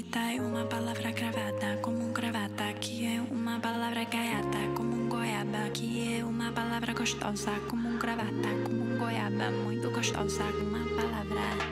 bonita é uma palavra cravada como um gravata, que é uma palavra gaiata como um goiaba, que é uma palavra gostosa como um gravata, como um goiaba, muito gostosa, uma palavra.